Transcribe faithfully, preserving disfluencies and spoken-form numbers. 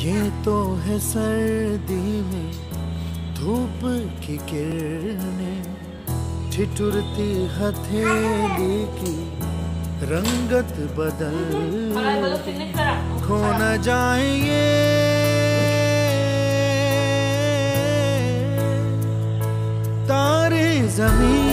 ये तो है सर्दी में धूप की किरणें, ठिठुरती हथेली की रंगत बदल, खो न जाए ये तारे ज़मीं